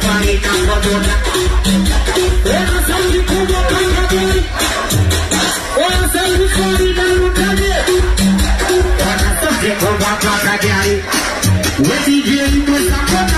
panita kodona. Wana sauti kubwa kama gari. Wana sauti kali na mutaje. Wana sauti kubwa kama gari. We DJ mweza kona.